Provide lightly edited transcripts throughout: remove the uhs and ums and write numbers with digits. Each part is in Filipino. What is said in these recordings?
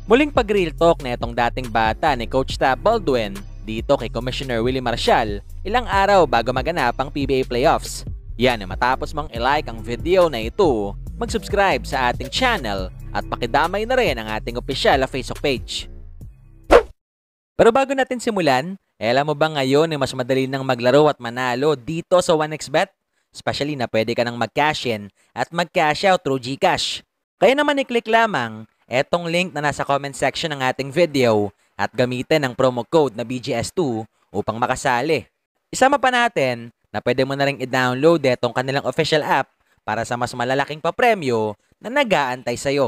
Muling pag-real talk na itong dating bata ni Coach Tab Baldwin dito kay Commissioner Willie Marcial ilang araw bago maganap ang PBA Playoffs. Yan, matapos mong i-like ang video na ito, mag-subscribe sa ating channel at pakidamay na rin ang ating opisyal na Facebook page. Pero bago natin simulan, alam mo ba ngayon ay mas madali nang maglaro at manalo dito sa 1xBet? Especially na pwede ka nang mag-cash in at mag-cash out through GCash. Kaya naman i-click lamang etong link na nasa comment section ng ating video at gamitin ang promo code na BGS2 upang makasali. Isama pa natin na pwede mo na rin i-download etong kanilang official app para sa mas malalaking papremyo na nag-aantay sa'yo.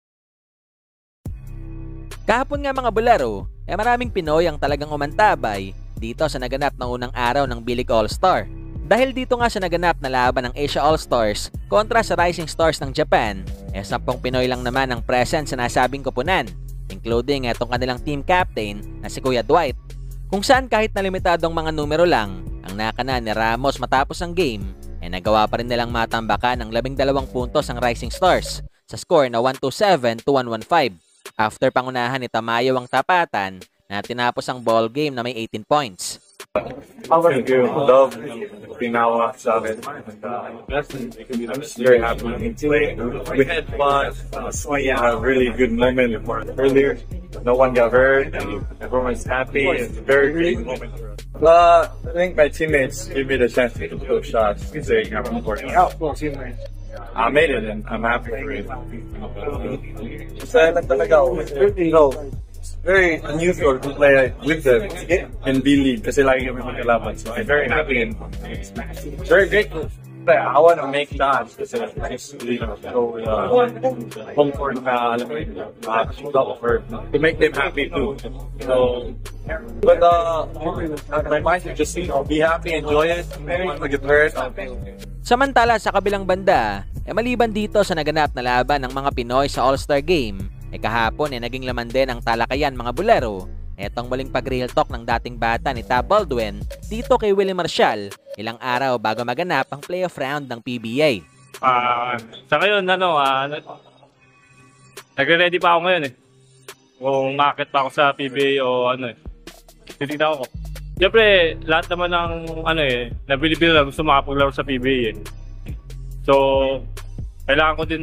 Kahapon nga mga bularo, maraming Pinoy ang talagang umantabay dito sa naganap ng unang araw ng B-League All-Star. Dahil dito nga sa naganap na laban ng Asia All-Stars kontra sa Rising Stars ng Japan, 10 Pinoy lang naman ang present sa nasabing koponan, including etong kanilang team captain na si Kuya Dwight, kung saan kahit na limitadong mga numero lang ang nakana ni Ramos matapos ang game, nagawa pa rin nilang matambakan ng 12 puntos ang Rising Stars sa score na 127 to 115 after pangunahan ni Tamayo ang tapatan na tinapos ang ball game na may 18 points. Thank you. Love Pinawa sa amin. I'm just very happy. We had fun. Really good moment earlier. No one got hurt. Everyone's happy. It's a very great moment for us. I think my teammates gave me the chance to take those shots. They have working out. I made it and I'm happy for it. It's very unusual to play with them in B-League kasi lagi kami magkalaban. So I'm very happy and very grateful. I want to make shots kasi it's so comfort na alam mo to make them happy too. So, but my mind is just be happy, enjoy it. I want to get hurt. Samantala sa kabilang banda, maliban dito sa naganap na laban ng mga Pinoy sa All-Star Game, kahapon naging laman din ang talakayan mga bulero. Etong muling pag-real talk ng dating bata ni Tab Baldwin dito kay Willie Marcial ilang araw bago maganap ang playoff round ng PBA. Sa ngayon, nagre-ready pa ako ngayon kung makakit pa ako sa PBA o titignan ako. Siyempre, lahat naman ng nabili-bili na gusto makapaglaro sa PBA So, kailangan ko din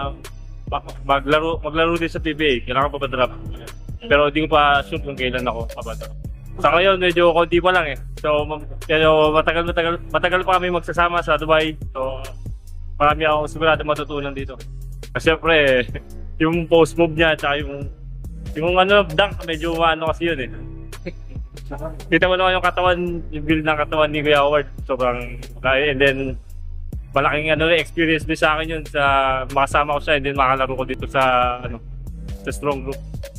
maglaro din sa PBA. Kailangan pa ba-drop. Pero hindi ko pa sure kung kailan ako papadrop. Sa ngayon, medyo konti pa lang So, matagal pa kami magsasama sa Dubai. So, marami akong sigurado matutunan dito. Kasi siyempre, yung post move niya at yung dunk, medyo kasi yun Kita mo naman yung katawan, yung build ng katawan ni Kuya Howard. Sobrang kaya. And then, malaking experience din sa akin yun sa makasama ko siya and then makalaro ko dito sa strong group.